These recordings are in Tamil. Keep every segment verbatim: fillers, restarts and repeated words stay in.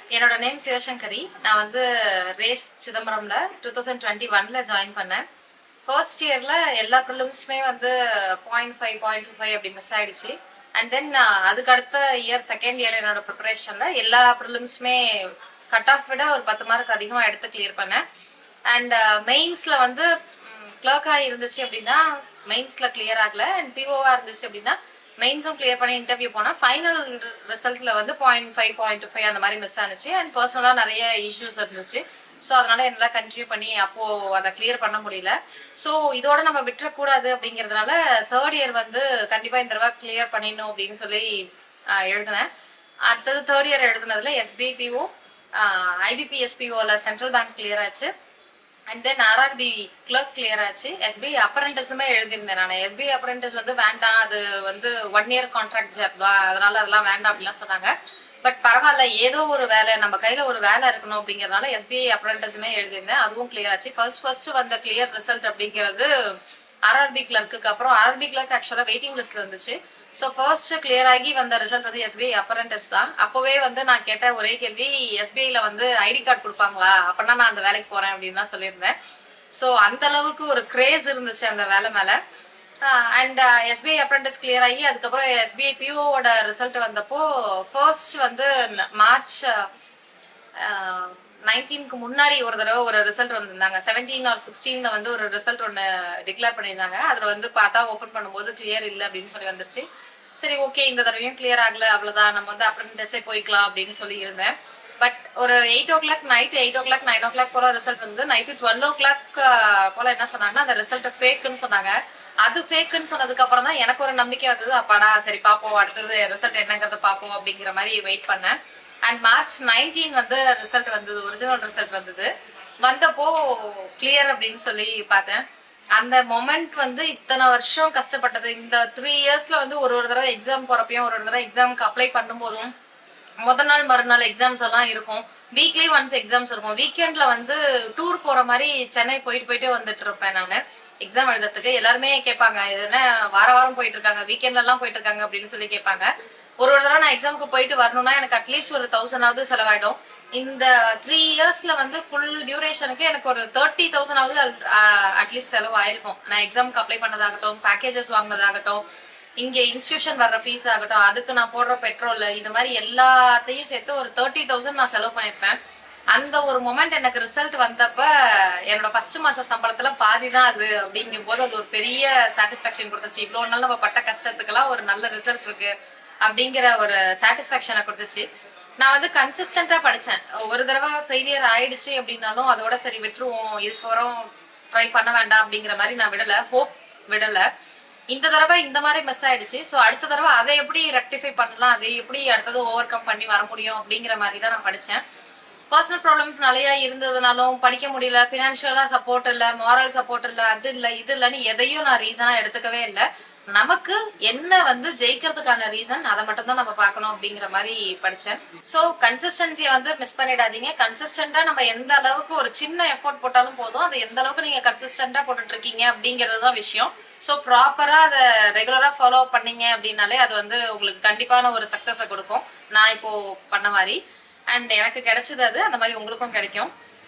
என்னோட நேம் சிவசங்கரி. நான் வந்து ரேஸ் சிதம்பரம்ல டூ தௌசண்ட் டுவெண்ட்டி ஒன்ல ஜாயின் பண்ணேன். ஃபர்ஸ்ட் இயர்ல எல்லா ப்ரிலிம்ஸுமே வந்து point five point two five அப்படி மிஸ் ஆயிடுச்சு. அண்ட் தென் அதுக்கு அடுத்த இயர் செகண்ட் இயர் என்னோட ப்ரிப்பரேஷன்ல எல்லா ப்ரிலிம்ஸுமே கட் ஆஃப் விட ஒரு பத்து மார்க் அதிகமாக எடுத்து கிளியர் பண்ணேன். அண்ட் மெயின்ஸ்ல வந்து கிளர்க்கா இருந்துச்சு அப்படின்னா மெயின்ஸ்ல கிளியர் ஆகல. அண்ட் பிஓவா இருந்துச்சு அப்படின்னா மெயின்ஸும் கிளியர் பண்ணி இன்டர்வியூ போனா ஃபைனல் ரிசல்ட்ல வந்து பாயிண்ட் ஃபைவ் பாயிண்ட் ஃபைவ் அந்த மாதிரி மிஸ் ஆனிச்சு. அண்ட் பர்சனலா நிறைய இஷ்யூஸ் இருந்துச்சு. ஸோ அதனால என்னால் கண்டினியூ பண்ணி அப்போ அதை கிளியர் பண்ண முடியல. ஸோ இதோட நம்ம விட்டுறக்கூடாது அப்படிங்கிறதுனால தேர்ட் இயர் வந்து கண்டிப்பா இந்த தடவை கிளியர் பண்ணிடணும் அப்படின்னு சொல்லி எழுதினேன். அடுத்தது தேர்ட் இயர் எழுதுனதுல எஸ்பிபிஓ ஐபிபிஎஸ்பிஓல சென்ட்ரல் பேங்க் கிளியர் ஆச்சு. And then RRB clerk clear ஆச்சு. எஸ்பிஐ அப்ரண்டிஸுமே எழுதியிருந்தேன். நான் எஸ்பிஐ அப்ரண்டிஸ் வந்து வேண்டாம், அது வந்து ஒன் இயர் கான்ட்ராக்ட் ஜாப் தான், அதனால அதெல்லாம் வேண்டாம் அப்படிலாம் சொன்னாங்க. பட் பரவாயில்ல, ஏதோ ஒரு வேலை நம்ம கையில ஒரு வேலை இருக்கணும் அப்படிங்கறதுனால எஸ்பிஐ அப்ரண்டிஸுமே எழுதியிருந்தேன். அதுவும் கிளியர் ஆச்சு. ஃபர்ஸ்ட் ஃபர்ஸ்ட் வந்த கிளியர் ரிசல்ட் அப்படிங்கிறது ஆர்ஆர்பி கிளர்க்கு. அப்புறம் ஆர்ஆர்பி கிளர்க் ஆக்சுவலா வெயிட்டிங் லிஸ்ட்ல இருந்துச்சு. ஸோ ஃபர்ஸ்ட் கிளியர் ஆகி வந்த ரிசல்ட் வந்து எஸ்பிஐ அப்ரண்டிஸ் தான். அப்பவே வந்து நான் கேட்ட ஒரே கேள்வி, எஸ்பிஐல வந்து ஐடி கார்டு கொடுப்பாங்களா, அப்படின்னா நான் அந்த வேலைக்கு போறேன் அப்படின்னு தான் சொல்லியிருந்தேன். ஸோ அந்த அளவுக்கு ஒரு கிரேஸ் இருந்துச்சு அந்த வேலை மேல. அண்ட் எஸ்பிஐ அப்ரண்டிஸ் கிளியர் ஆகி அதுக்கப்புறம் எஸ்பிஐ பிஓட ரிசல்ட் வந்தப்போ ஃபர்ஸ்ட் வந்து மார்ச் நைன்டீனுக்கு முன்னாடி ஒரு தடவை ஒரு ரிசல்ட் வந்திருந்தாங்க. செவன்டீன் ஆர் சிக்ஸ்டீன்ல வந்து ஒரு ரிசல்ட் ஒன்று டிக்ளேர் பண்ணியிருந்தாங்க. அதுல வந்து பார்த்தா ஓப்பன் பண்ணும்போது கிளியர் இல்லை அப்படின்னு சொல்லி வந்துருச்சு. சரி, ஓகே, இந்த தடவையும் கிளியர் ஆகல, அவ்வளவுதான், நம்ம வந்து அப்ரண்டிஸே போய்க்கலாம் அப்படின்னு சொல்லி இருந்தேன். பட் ஒரு eight o'clock night eight o'clock nine o'clock போல ரிசல்ட் வந்து நைட்டு டுவெல் ஓ கிளாக் போல என்ன சொன்னாங்கன்னா அந்த ரிசல்ட் ஃபேக்குன்னு சொன்னாங்க. அது ஃபேக்குன்னு சொன்னதுக்கு அப்புறம் தான் எனக்கு ஒரு நம்பிக்கை வந்தது. அப்பாடா, சரி பாப்போம், அடுத்தது ரிசல்ட் என்னங்கிறத பாப்போம் அப்படிங்கிற மாதிரி வெயிட் பண்ணேன். அண்ட் மார்ச் நைன்டீன் வந்து ரிசல்ட் வந்தது, ஒரிஜினல் ரிசல்ட் வந்தது. வந்தப்போ கிளியர் அப்படின்னு சொல்லி பார்த்தேன். அந்த மொமெண்ட் வந்து இத்தனை வருஷம் கஷ்டப்பட்டது, இந்த த்ரீ இயர்ஸ்ல வந்து ஒரு ஒரு தடவை எக்ஸாம் போறப்பையும் ஒரு ஒரு தடவை எக்ஸாமுக்கு அப்ளை பண்ணும் போதும் முதல் நாள் மறுநாள் எக்ஸாம்ஸ் எல்லாம் இருக்கும். வீக்லி ஒன்ஸ் எக்ஸாம்ஸ் இருக்கும். வீக்கெண்ட்ல வந்து டூர் போற மாதிரி சென்னை போயிட்டு போயிட்டு வந்துட்டு இருப்பேன் நான் எக்ஸாம் எழுதுறதுக்கு. எல்லாருமே கேட்பாங்க, இது என்ன வார வாரம் போயிட்டு இருக்காங்க, வீக்கெண்ட்ல எல்லாம் போயிட்டு இருக்காங்க அப்படின்னு சொல்லி கேட்பாங்க. ஒரு ஒரு தடவை நான் எக்ஸாமுக்கு போயிட்டு வரணும்னா எனக்கு அட்லீஸ்ட் ஒரு தௌசண்டாவது செலவாயிடும். இந்த த்ரீ இயர்ஸ்ல வந்து ஃபுல் டியூரேஷனுக்கு எனக்கு ஒரு தேர்ட்டி தௌசண்டாவது அட்லீஸ்ட் செலவு ஆயிருக்கும். நான் எக்ஸாமுக்கு அப்ளை பண்ணதாகட்டும், பேக்கேஜஸ் வாங்கினதாகட்டும், இங்க இன்ஸ்டிடியூஷன் வர்ற ஃபீஸ் ஆகட்டும், அதுக்கு நான் போடுற பெட்ரோல், இது மாதிரி எல்லாத்தையும் சேர்த்து ஒரு தேர்ட்டி தௌசண்ட் நான் செலவு பண்ணிருப்பேன். அந்த ஒரு மொமெண்ட் எனக்கு ரிசல்ட் வந்தப்ப என்னோட ஃபர்ஸ்ட் மாச சம்பளத்துல பாதி தான் அது அப்படிங்கும் போது அது ஒரு பெரிய சாட்டிஸ்பாக்சன் கொடுத்துச்சு. இவ்வளவு நாள் நம்ம பட்ட கஷ்டத்துக்கெல்லாம் ஒரு நல்ல ரிசல்ட் இருக்கு அப்படிங்கிற ஒரு சாட்டிஸ்பாக்சனை கொடுத்துச்சு. நான் வந்து கன்சிஸ்டன்டா படிச்சேன். ஒரு தடவை ஃபெயிலியர் ஆயிடுச்சு அப்படின்னாலும் அதோட சரி விட்டுருவோம், இதுக்கப்புறம் ட்ரை பண்ண வேண்டாம் அப்படிங்கிற மாதிரி நான் விடல, ஹோப் விடல. இந்த தடவை இந்த மாதிரி மிஸ் ஆயிடுச்சு. ஸோ அடுத்த தடவை அதை எப்படி ரெக்டிஃபை பண்ணலாம், அதை எப்படி அடுத்தது ஓவர் கம் பண்ணி வர முடியும் அப்படிங்கிற மாதிரி தான் நான் படித்தேன். பர்சனல் ப்ராப்ளம்ஸ் நிறைய இருந்ததுனாலும் படிக்க முடியல, ஃபினான்ஷியலா சப்போர்ட் இல்லை, மாரல் சப்போர்ட் இல்லை, அது இல்லை இது இல்லைன்னு எதையும் நான் ரீசனா எடுத்துக்கவே இல்லை. நமக்கு என்ன வந்து ஜெயிக்கிறதுக்கான ரீசன் அதை மட்டும் தான் நம்ம பார்க்கணும் அப்படிங்கிற மாதிரி படிச்சேன். ஸோ கன்சிஸ்டன்சியை வந்து மிஸ் பண்ணிடாதீங்க. கன்சிஸ்டன்டா நம்ம எந்த அளவுக்கு ஒரு சின்ன எஃபோர்ட் போட்டாலும் போதும், அது எந்த அளவுக்கு நீங்க கன்சிஸ்டன்டா போட்டுட்டு இருக்கீங்க அப்படிங்கிறது தான் விஷயம். ஸோ ப்ராப்பரா அதை ரெகுலரா ஃபாலோ பண்ணீங்க அப்படின்னாலே அது வந்து உங்களுக்கு கண்டிப்பான ஒரு சக்சஸை கொடுக்கும். நான் இப்போ பண்ண மாதிரி அண்ட் எனக்கு கிடைச்சது அது, அந்த மாதிரி உங்களுக்கும் கிடைக்கும்.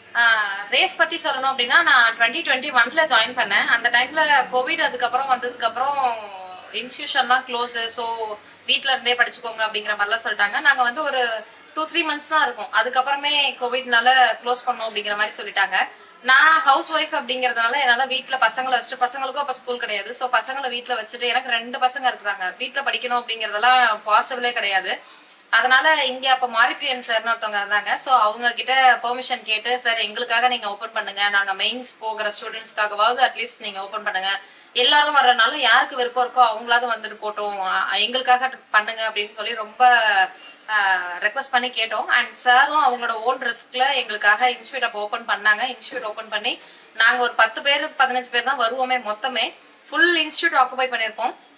ரேஸ் பத்தி சொல்லணும் அப்படின்னா நான் டுவெண்ட்டி டுவெண்ட்டி ஒன்ல ஜாயின் பண்ணேன். அந்த டைம்ல கோவிட் அதுக்கப்புறம் வந்ததுக்கு அப்புறம் இன்ஸ்டிடியூஷன்லாம் க்ளோஸ். ஸோ வீட்டுல இருந்தே படிச்சுக்கோங்க அப்படிங்கிற மாதிரிலாம் சொல்லிட்டாங்க. நாங்க வந்து ஒரு டூ த்ரீ மந்த்ஸ் தான் இருக்கும். அதுக்கப்புறமே கோவிட்னால க்ளோஸ் பண்ணோம் அப்படிங்கிற மாதிரி சொல்லிட்டாங்க. நான் ஹவுஸ் ஒய்ஃப் அப்படிங்கறதுனால என்னால வீட்டுல பசங்களை வச்சுட்டு, பசங்களுக்கும் அப்ப ஸ்கூல் கிடையாது, ஸோ பசங்களை வீட்டுல வச்சுட்டு, எனக்கு ரெண்டு பசங்க இருக்கிறாங்க, வீட்டுல படிக்கணும் அப்படிங்கறதெல்லாம் பாசிபிளே கிடையாது. அதனால இங்க அப்ப மாரிப்பிரியன் சார்னு ஒருத்தவங்க இருந்தாங்க. ஸோ அவங்க கிட்ட பெர்மிஷன் கேட்டு, சார் எங்களுக்காக நீங்க ஓபன் பண்ணுங்க, நாங்க மெயின்ஸ் போகிற ஸ்டூடெண்ட்ஸ்க்காகவாவது அட்லீஸ்ட் நீங்க ஓபன் பண்ணுங்க, எல்லாரும் வர்றதுனால யாருக்கு விருப்பம் இருக்கோ அவங்களாவது வந்துட்டு போட்டோம், எங்களுக்காக பண்ணுங்க அப்படின்னு சொல்லி ரொம்ப ரெக்வஸ்ட் பண்ணி கேட்டோம். அண்ட் சாரும் அவங்களோட ஓன் ரிஸ்க்ல எங்களுக்காக இன்ஸ்டியூட் அப்போ ஓபன் பண்ணாங்க. இன்ஸ்டியூட் ஓபன் பண்ணி நாங்க ஒரு பத்து பேர் பதினஞ்சு பேர் தான் வருவோமே, மொத்தமே ஃபுல் இன்ஸ்டியூட் ஆக்குபை பண்ணிருப்போம்.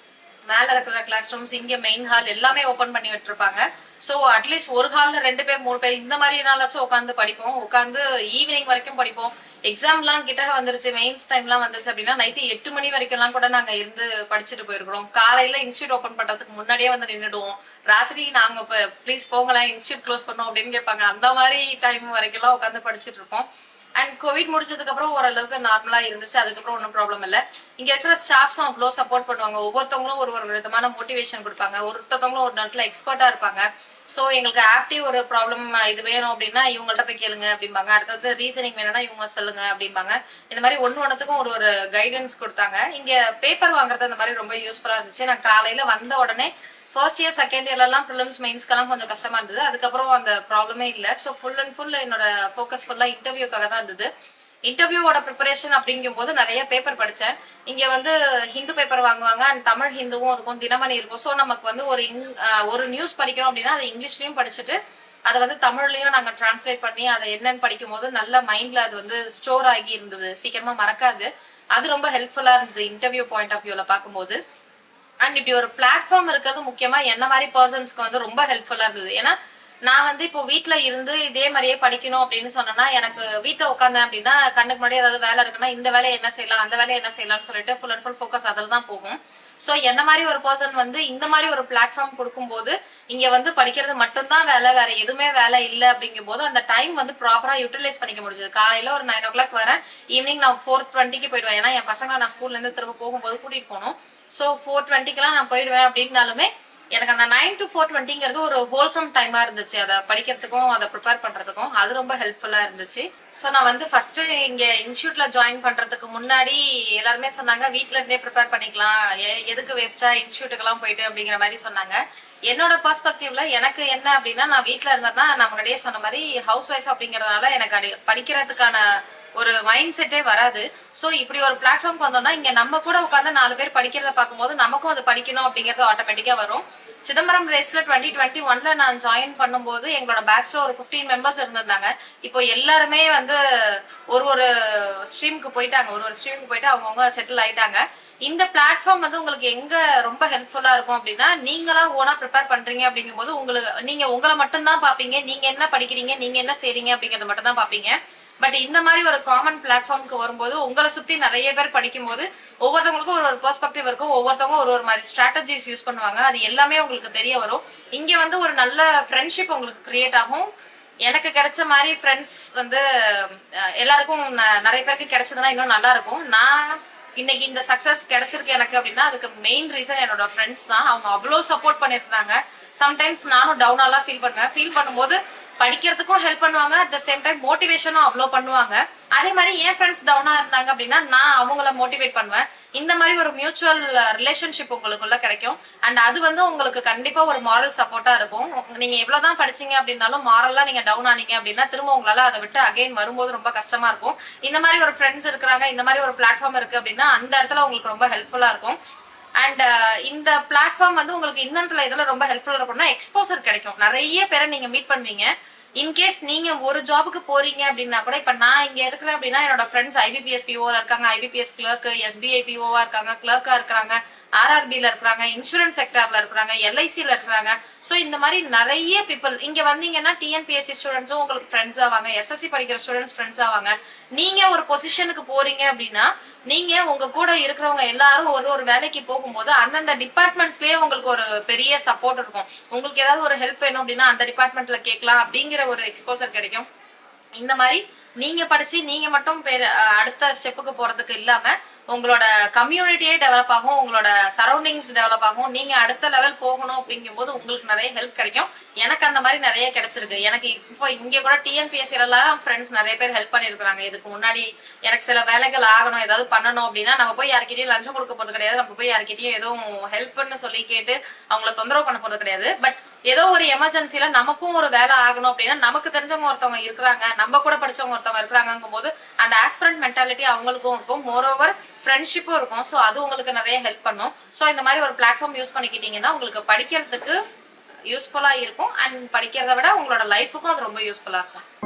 மேல இருக்கிற கிளாஸ் ரூம்ஸ், இங்க மெயின் ஹால் எல்லாமே ஓபன் பண்ணி விட்டுருப்பாங்க. சோ அட்லீஸ்ட் ஒரு ஹால்ல ரெண்டு பேர் மூணு பேர் இந்த மாதிரி நாளாச்சும் உட்காந்து படிப்போம். உட்காந்து ஈவினிங் வரைக்கும் படிப்போம். எக்ஸாம் எல்லாம் கிட்ட வந்துருச்சு, மெயின்ஸ் டைம் எல்லாம் வந்துருச்சு அப்படின்னா நைட்டு எட்டு மணி வரைக்கும் எல்லாம் கூட நாங்க இருந்து படிச்சுட்டு போயிருக்கிறோம். காலையில இன்ஸ்டியூட் ஓபன் பண்றதுக்கு முன்னாடியே வந்து நின்றுடுவோம். ராத்திரி நாங்க ப்ளீஸ் போங்கலாம் இன்ஸ்டியூட் க்ளோஸ் பண்ணோம் அப்படின்னு கேட்பாங்க. அந்த மாதிரி டைம் வரைக்கும் எல்லாம் உட்காந்து படிச்சுட்டு இருப்போம். அண்ட் கோவிட் முடிச்சதுக்கு அப்புறம் ஓரளவுக்கு நார்மலா இருந்துச்சு. அதுக்கப்புறம் ஒன்றும் ப்ராப்ளம் இல்லை. இங்க இருக்கிற ஸ்டாஃப்ஸும் அவ்வளோ சப்போர்ட் பண்ணுவாங்க. ஒவ்வொருத்தவங்களும் ஒரு ஒரு விதமான மோட்டிவேஷன் கொடுப்பாங்க. ஒருத்தவங்களும் ஒரு நேரத்துல எக்ஸ்பர்ட்டா இருப்பாங்க. சோ எங்களுக்கு ஆப்டிவ் ஒரு ப்ராப்ளம் இது வேணும் அப்படின்னா இவங்கள்ட்ட போய் கேளுங்க அப்படிம்பாங்க. அடுத்தது ரீசனிங் வேணும்னா இவங்க சொல்லுங்க அப்படிம்பாங்க. இந்த மாதிரி ஒன்னு ஒன்னுத்துக்கும் ஒரு ஒரு கைடன்ஸ் கொடுத்தாங்க. இங்க பேப்பர் வாங்குறது அந்த மாதிரி ரொம்ப யூஸ்ஃபுல்லா இருந்துச்சு. நான் காலையில வந்த உடனே ஃபர்ஸ்ட் இயர் செகண்ட் இயர்ல எல்லாம் ப்ரிலிம்ஸ் மெயின்ஸ்க்கெல்லாம் கொஞ்சம் கஷ்டமா இருந்தது. அதுக்கப்புறம் அந்த ப்ராப்ளமே இல்லை. ஸோ ஃபுல் அண்ட் ஃபுல் என்னோட ஃபோக்கஸ் ஃபுல்லா இன்டர்வியூக்காக தான் இருந்தது. இன்டர்வியூவோட ப்ரிப்பரேஷன் அப்படிங்கும் போது நிறைய பேப்பர் படிச்சேன். இங்க வந்து ஹிந்து பேப்பர் வாங்குவாங்க அண்ட் தமிழ் ஹிந்துவும் இருக்கும், தினமணி இருக்கும். ஸோ நமக்கு வந்து ஒரு ஒரு நியூஸ் படிக்கிறோம் அப்படின்னா அதை இங்கிலீஷ்லயும் படிச்சுட்டு அதை வந்து தமிழ்லயும் நாங்க டிரான்ஸ்லேட் பண்ணி அதை என்னன்னு படிக்கும் போது நல்ல மைண்ட்ல அது வந்து ஸ்டோர் ஆகி இருந்தது. சீக்கிரமா மறக்காது. அது ரொம்ப ஹெல்ப்ஃபுல்லா இருந்தது இன்டர்வியூ பாயிண்ட் ஆஃப் வியூல பார்க்கும்போது. அண்ட் இப்படி ஒரு பிளாட்ஃபார்ம் இருக்கிறது முக்கியமா என்ன மாதிரி பர்சன்ஸ்க்கு வந்து ரொம்ப ஹெல்ப்ஃபுல்லா இருந்தது. ஏன்னா நான் வந்து இப்போ வீட்டுல இருந்து இதே மாதிரியே படிக்கணும் அப்படின்னு சொன்னா எனக்கு வீட்டுல உட்காந்தேன் அப்படின்னா கண்ணுக்கு முன்னாடி ஏதாவது வேலை இருக்குன்னா இந்த வேலையை என்ன செய்யலாம் அந்த வேலையை என்ன செய்யலாம்னு சொல்லிட்டு ஃபுல் அண்ட் ஃபுல் ஃபோக்கஸ் அதில் தான் போகும். சோ என்ன மாதிரி ஒரு பர்சன் வந்து இந்த மாதிரி ஒரு பிளாட்ஃபார்ம் கொடுக்கும்போது இங்க வந்து படிக்கிறது மட்டும்தான் வேலை, வேற எதுவுமே வேலை இல்லை அப்படிங்கும் போது அந்த டைம் வந்து ப்ராப்பரா யூட்டிலைஸ் பண்ணிக்க முடிஞ்சது. காலையில ஒரு நைன் ஓ கிளாக் வரேன், ஈவினிங் நான் ஃபோர் டுவெண்ட்டிக்கு போயிடுவேன். ஏன்னா என் பசங்க நான் ஸ்கூல்ல இருந்து திரும்ப போகும்போது கூட்டிட்டு போகணும். சோ ஃபோர் டுவெண்ட்டிக்கெல்லாம் நான் போயிடுவேன். அப்படின்னாலுமே எனக்கு அந்த நைன் டு ஃபோர் டுவெண்ட்டிங்கிறது ஒரு ஹோல்சம் டைமா இருந்துச்சு. அதை படிக்கிறதுக்கும் அதை ப்ரிப்பேர் பண்றதுக்கும் அது ரொம்ப ஹெல்ப்ஃபுல்லா இருந்துச்சு. ஸோ நான் வந்து ஃபர்ஸ்ட் இங்க இன்ஸ்டியூட்ல ஜாயின் பண்றதுக்கு முன்னாடி எல்லாருமே சொன்னாங்க வீட்ல இருந்தே ப்ரிப்பேர் பண்ணிக்கலாம், எதுக்கு வேஸ்டா இன்ஸ்டியூட்டுக்கு போயிட்டு அப்படிங்கிற மாதிரி சொன்னாங்க. என்னோட பெர்ஸ்பெக்டிவ்ல எனக்கு என்ன அப்படின்னா நான் வீட்டுல இருந்தேன்னா நான் முன்னாடியே சொன்ன மாதிரி ஹவுஸ் ஒய்ஃப் அப்படிங்கறதுனால எனக்கு படிக்கிறதுக்கான ஒரு மைண்ட் செட்டே வராது. சோ இப்படி ஒரு பிளாட்ஃபார்ம்க்கு வந்தோம்னா இங்க நம்ம கூட உட்காந்து நாலு பேர் படிக்கிறத பார்க்கும்போது நமக்கும் அது படிக்கணும் அப்படிங்கறது ஆட்டோமேட்டிக்கா வரும். சிதம்பரம் ரேஸ்ல டுவெண்ட்டி டுவெண்ட்டி ஒன்ல நான் ஜாயின் பண்ணும்போது எங்களோட பேட்ச்ல ஒரு பிப்டீன் மெம்பர்ஸ் இருந்திருந்தாங்க. இப்போ எல்லாருமே வந்து ஒரு ஒரு ஸ்ட்ரீமுக்கு போயிட்டாங்க. ஒரு ஒரு ஸ்ட்ரீமுக்கு போயிட்டு அவங்கவுங்க செட்டில் ஆயிட்டாங்க. இந்த பிளாட்ஃபார்ம் வந்து உங்களுக்கு எங்க ரொம்ப ஹெல்ப்ஃபுல்லா இருக்கும் அப்படின்னா நீங்களா ஓனா ப்ரிப்பேர் பண்றீங்க அப்படிங்கும் போது உங்களுக்கு நீங்க உங்களை மட்டும் தான் பாப்பீங்க. நீங்க என்ன படிக்கிறீங்க, நீங்க என்ன செய்றீங்க அப்படிங்கறத மட்டும் தான் பாப்பீங்க. பட் இந்த மாதிரி ஒரு காமன் பிளாட்ஃபார்முக்கு வரும்போது உங்களை சுத்தி நிறைய பேர் படிக்கும் போது ஒவ்வொருத்தவங்களுக்கும் ஒரு ஒரு பெர்ஸ்பெக்டிவ் இருக்கும். ஒவ்வொருத்தவங்க ஒரு ஒரு மாதிரி ஸ்ட்ராட்டஜிஸ் யூஸ் பண்ணுவாங்க. அது எல்லாமே உங்களுக்கு தெரிய வரும். இங்க வந்து ஒரு நல்ல ஃப்ரெண்ட்ஷிப் உங்களுக்கு கிரியேட் ஆகும். எனக்கு கிடைச்ச மாதிரி ஃப்ரெண்ட்ஸ் வந்து எல்லாருக்கும் நிறைய பேருக்கு கிடைச்சதுன்னா இன்னும் நல்லா இருக்கும். நான் இன்னைக்கு இந்த சக்சஸ் கிடைச்சிருக்கு எனக்கு அப்படின்னா அதுக்கு மெயின் ரீசன் என்னோட ஃப்ரெண்ட்ஸ் தான். அவங்க அவ்வளவு சப்போர்ட் பண்ணிருந்தாங்க. சம்டைம்ஸ் நானும் டவுனாலாம் ஃபீல் பண்ணுவேன். ஃபீல் பண்ணும்போது படிக்கிறதுக்கும் ஹெல்ப் பண்ணுவாங்க, அட் த சேம் டைம் மோட்டிவேஷனும் அவ்வளோ பண்ணுவாங்க. அதே மாதிரி என் ஃப்ரெண்ட்ஸ் டவுனா இருந்தாங்க அப்படின்னா நான் அவங்கள மோட்டிவேட் பண்ணுவேன். இந்த மாதிரி ஒரு மியூச்சுவல் ரிலேஷன்ஷிப் உங்களுக்குள்ள கிடைக்கும். அண்ட் அது வந்து உங்களுக்கு கண்டிப்பா ஒரு மாரல் சப்போர்ட்டா இருக்கும். நீங்க எவ்வளவுதான் படிச்சீங்க அப்படின்னாலும் மாரலா நீங்க டவுன் ஆனீங்க அப்படின்னா திரும்ப உங்களால அதை விட்டு அகைன் வரும்போது ரொம்ப கஷ்டமா இருக்கும். இந்த மாதிரி ஒரு ஃப்ரெண்ட்ஸ் இருக்கிறாங்க, இந்த மாதிரி ஒரு பிளாட்ஃபார்ம் இருக்கு அப்படின்னா அந்த இடத்துல உங்களுக்கு ரொம்ப ஹெல்ப்ஃபுல்லா இருக்கும். அண்ட் இந்த பிளாட்ஃபார்ம் வந்து உங்களுக்கு இன்னொன்றுல இதெல்லாம் ரொம்ப ஹெல்ப்ஃபுல்லா இருக்கும்னா எக்ஸ்போசர் கிடைக்கும். நிறைய பேரை நீங்க மீட் பண்ணுவீங்க. இன்கேஸ் நீங்க ஒரு ஜாபுக்கு போறீங்க அப்படின்னா கூட இப்ப நான் இங்க இருக்கிறேன் அப்படின்னா என்னோட ஃப்ரெண்ட்ஸ் ஐபிபிஎஸ் பிஓ இருக்காங்க, ஐபிபிஎஸ் கிளர்க், எஸ்பிஐ பிஓவா இருக்காங்க, கிளர்க்கா இருக்கிறாங்க, ஆர்ஆர்பில இருக்கிறாங்க, இன்சூரன்ஸ் செக்டர்ல இருக்கிறாங்க, எல்ஐசில இருக்கிறாங்க. சோ இந்த மாதிரி நிறைய பீப்புள் இங்க வந்தீங்கன்னா டிஎன்பிஎஸ்சி ஸ்டூடெண்ட்ஸும் உங்களுக்கு ஃப்ரெண்ட்ஸ் ஆவாங்க, எஸ்எஸ்சி படிக்கிற ஸ்டூடெண்ட்ஸ் ஃப்ரெண்ட்ஸ் ஆவாங்க. நீங்க ஒரு பொசிஷனுக்கு போறீங்க அப்படின்னா நீங்க உங்க கூட இருக்கிறவங்க எல்லாரும் ஒரு ஒரு வேலைக்கு போகும்போது அந்தந்த டிபார்ட்மெண்ட்ஸ்லயே உங்களுக்கு ஒரு பெரிய சப்போர்ட் இருக்கும். உங்களுக்கு ஏதாவது ஒரு ஹெல்ப் வேணும் அப்படின்னா அந்த டிபார்ட்மெண்ட்ல கேட்கலாம் அப்படிங்கிற ஒரு எக்ஸ்போசர் கிடைக்கும். இந்த மாதிரி நீங்க படிச்சு நீங்க மட்டும் அடுத்த ஸ்டெப்புக்கு போறதுக்கு இல்லாம உங்களோட கம்யூனிட்டியே டெவலப் ஆகும், உங்களோட சரௌண்டிங்ஸ் டெவலப் ஆகும். நீங்க அடுத்த லெவல் போகணும் அப்படிங்கும் போது உங்களுக்கு நிறைய ஹெல்ப் கிடைக்கும். எனக்கு அந்த மாதிரி நிறைய கிடைச்சிருக்கு. எனக்கு இப்போ இங்க கூட டிஎன்பிஎஸ்சி எல்லாம் ஃப்ரெண்ட்ஸ் நிறைய பேர் ஹெல்ப் பண்ணிருக்காங்க. இதுக்கு முன்னாடி எனக்கு சில வேலைகள் ஆகணும், ஏதாவது பண்ணணும் அப்படின்னா நம்ம போய் யாருக்கிட்டையும் லஞ்சம் கொடுக்க போறது கிடையாது, நம்ம போய் யாருக்கிட்டையும் எதுவும் ஹெல்ப்னு சொல்லி கேட்டு அவங்கள தொந்தரவு பண்ண போறது கிடையாது. பட் ஏதோ ஒரு எமர்ஜென்சில நமக்கும் ஒரு வேலை ஆகணும் அப்படின்னா நமக்கு தெரிஞ்சவங்க ஒருத்தவங்க இருக்கிறாங்க, நம்ம கூட படிச்சவங்க ஒருத்தவங்க இருக்கிறாங்கும் போது அந்த ஆஸ்பிரண்ட் மென்டாலிட்டி அவங்களுக்கும் இருக்கும். மோர் ஓவர் ஃப்ரெண்ட்ஷிப்பும் இருக்கும். ஸோ அது உங்களுக்கு நிறைய ஹெல்ப் பண்ணும். ஸோ இந்த மாதிரி ஒரு பிளாட்ஃபார்ம் யூஸ் பண்ணிக்கிட்டீங்கன்னா உங்களுக்கு படிக்கிறதுக்கு யூஸ்ஃபுல்லா இருக்கும். அண்ட் படிக்கிறத விட உங்களோட லைஃபுக்கும் அது ரொம்ப யூஸ்ஃபுல்லா இருக்கும்.